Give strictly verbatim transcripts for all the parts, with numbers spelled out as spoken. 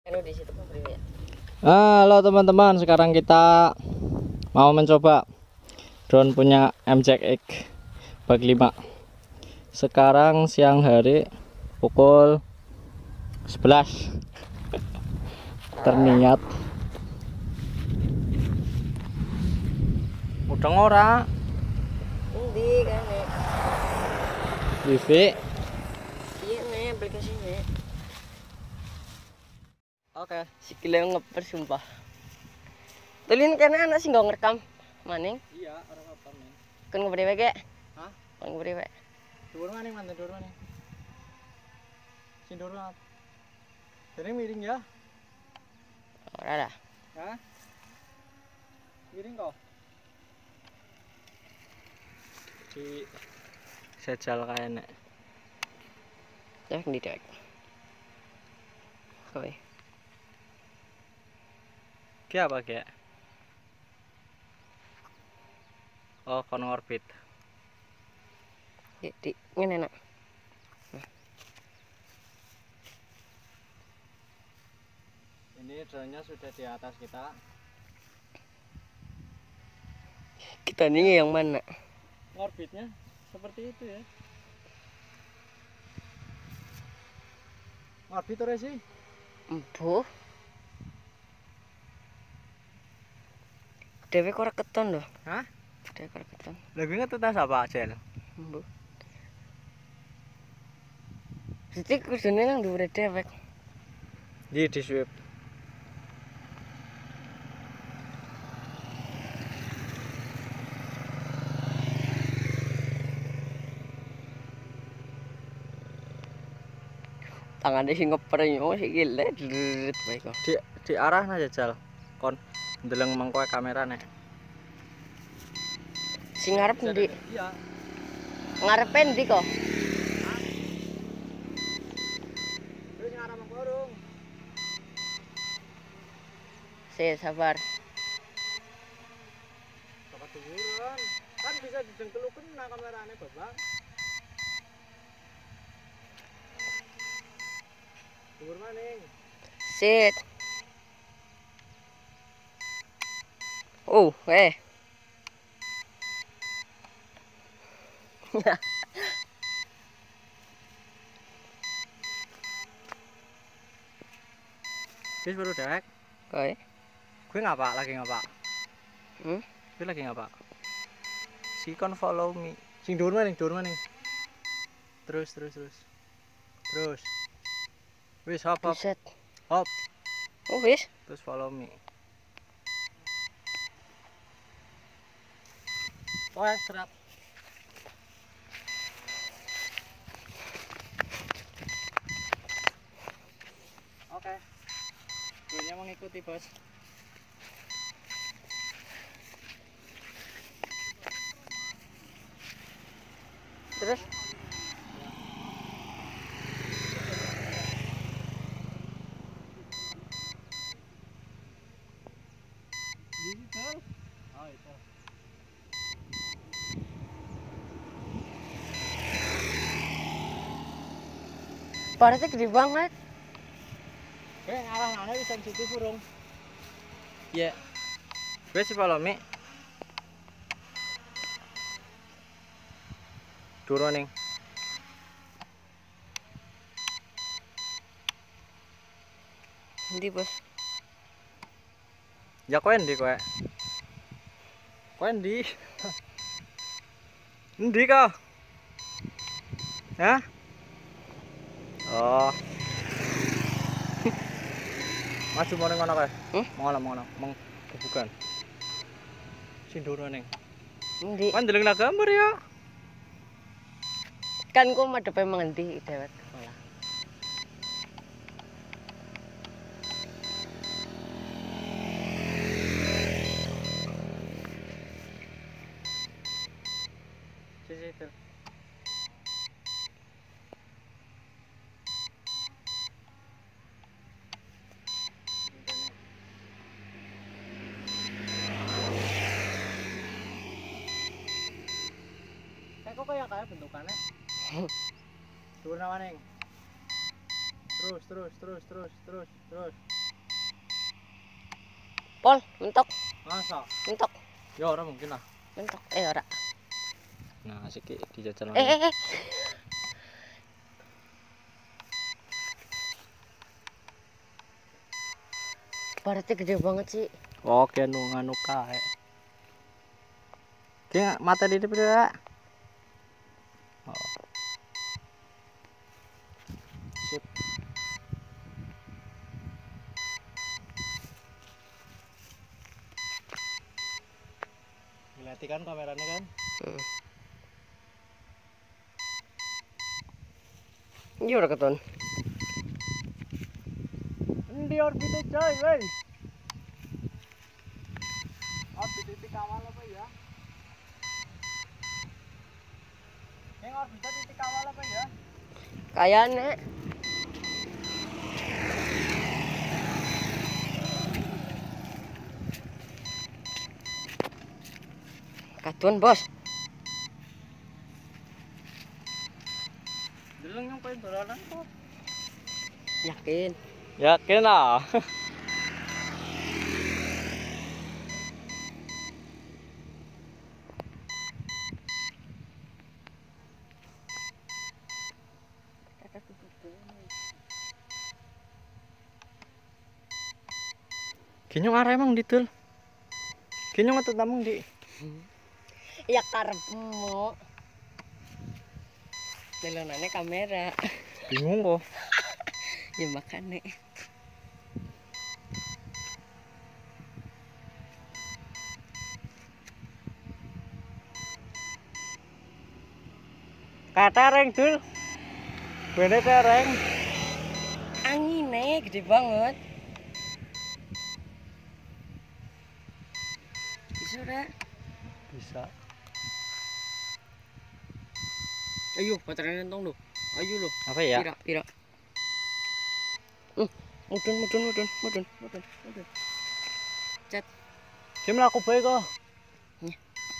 Halo teman-teman, sekarang kita mau mencoba drone punya M J X bag lima. Sekarang siang hari pukul sebelas. Terniat udah ora Endi kene? wifi. Iya nih aplikasinya. Oke, Sikile ngeper sumpah. Tulin kene anak sih nggak ngerekam. Maning? iya orang apa men? Kan ngeberi wae kek. Hah? Kan ngeberi wae. Dhuwur maning manten dhuwur maning. Sing dhuwur banget. Jadi miring ya? Ora dah. Hah? Miring kok. Di sejal kayak nek. Cek di dek. Kowe. Ki apa ki? Oh, kon orbit. Di, di ngene nak. Ini drone-nya sudah di atas kita. Kita nih yang mana? Orbitnya seperti itu ya. Orbit ora sih? Embuh. Dewe kok ora keton lho. Hah? Dewe kok ora keton. Lah gue ngetet apa Cel? Embuh. Siti kudune nang dhuwure dewek. Di di sweep. Tangane sing ngeper yo sikile dret bae kok. Di di arah aja Jal. Kon ndeleng mengkoe kamera nek. Sing ngarep ndi? Iya. Ngarepe ndi kok? Terus ngarep mengkorong. Si sabar. Dapat dhuwuran. Kan bisa didengkeluken nang kamerane, Bapak. Dhuwur maning. Sit. Oh, eh. Wis baru dek. Kowe. Gue ngapa lagi ngapa? Hmm? Gue lagi ngapa? Si kon follow me. Sing dhuwur maning, dhuwur maning. Terus terus terus. Terus. Wis hop hop. Set. Hop. Oh, wis. Terus follow me. Oh, serap. Oke. Dunia mengikuti, Bos. Terus Digital. Oh, itu. parasnya gede banget. Kayak ngarah-ngarah bisa sensitif burung. Ya. Gue sih follow me. Turun nih. Ndi, Bos? Ya kowe ndi kowe? Kowe ndi? Ndi kau? Hah? Oh. Maju mau ngono kowe. Hmm? Ngono ngono, mong bukan. Sing ndoro ning. Ndi? Kan ndeleng gambar ya. Kan ku madepe mengendi dewek sekolah. Sisi itu. Kok kayak kayak bentukannya? Dhuwur nawaning. Terus terus terus terus terus terus. Pol, mentok, Masa? mentok, Ya ora mungkin lah. mentok. Eh ora. Nah, siki dijajal Eh, eh, eh. Baratnya gede banget sih. Oke, nu nganu kae. Ki mata di depan ya. Oh. Sip. Ngeliati kan kameranya kan? Hmm. Ini udah keton. Endi orbite coy, wey. Orbit titik awal apa ya? Yang orbit titik awal apa ya? Kayaknya. Katuan bos. Deleng yang paling dolanan kok. Yakin. Yakin lah. Kinyong arah emang didul. Kinyong atau tamung di. Ya karepmu. Delonane kamera. Bingung kok. Ya makane. Kata reng dul. Bener reng. Anginnya gede banget. Bisa ora? Bisa. Ayo, baterainya nentong lo. Ayo lo. Apa ya? Pira, pira. Hmm, mudun, mudun, mudun, mudun, mudun, mudun. Cet. Dia melaku baik kok. Nih.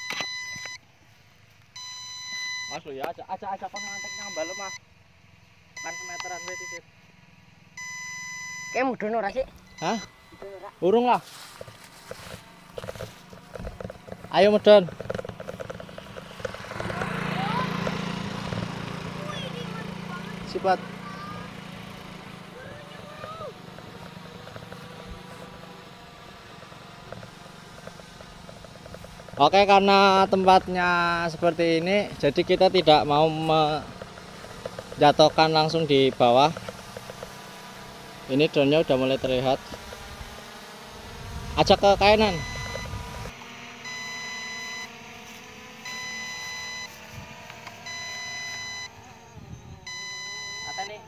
Mas lo ya, aja aja aja kon ngantek nang balem mah. Kan semeteran wae titip. Kayak mudun ora sih? Hah? Mudun ora. Urung lah. Ayo medon. Sifat. Oke, karena tempatnya seperti ini, jadi kita tidak mau menjatuhkan langsung di bawah. Ini drone-nya udah mulai terlihat. Ajak ke kanan. Kata nih.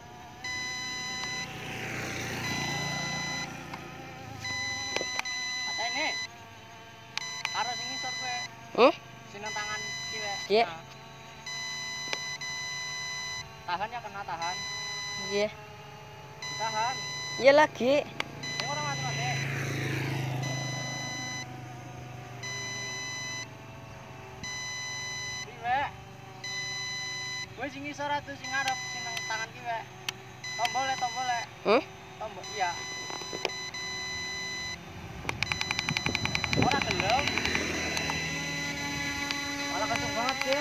Kata ini. Karo sing ngisor kowe. Huh? Sini tangan kiwe. Iya. Nah. Tahan ya, kena tahan. Iya. Tahan. Iya lagi. Ini orang mati-mati. Kiwe. Kowe sing ngisor atuh sing ngarep sing nang tangan kiwe. Tombol e, tombol e. Huh? Tombol iya. Ora gelem. Malah kenceng banget ya.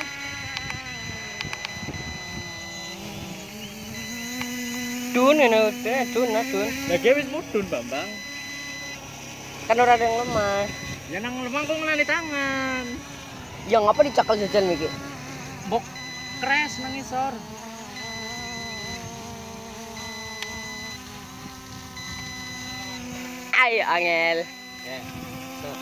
Dun ini udah, dun, nah dun. Lah ge wis mudhun, Bambang. Kan ora ada yang lemah. Ya nang lemah kok ngelani tangan. Ya ngapa dicakal jajan iki? Mbok crash nang ngisor. Ayo Angel. Oke. Stop.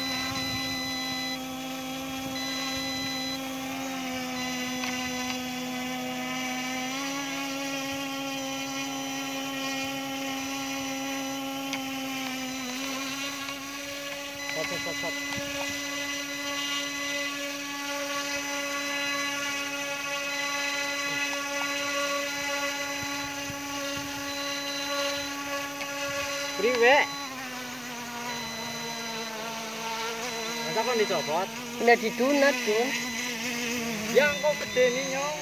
Stop, stop, stop. Priwe. Masa kan dicopot? Udah didunat dun. Ya kok gede nih nyong.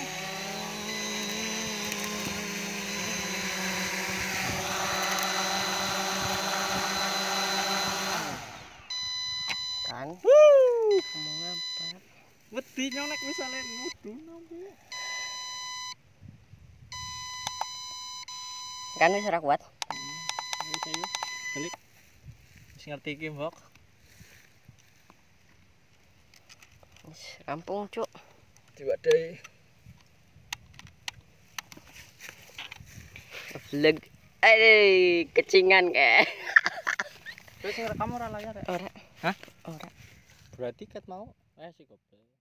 Wedi nyong nek misale mudun nampi. Kan wis ora kuat. Wis ayo. Balik. Wis ngerti iki, Mbok. Wis rampung, Cuk. Diwadahi. Vlog. Aduh, kecingan kayak. Terus ngerekam ora layar ya? Ora. Hah? Ora. Berarti ket mau. Eh si goblok.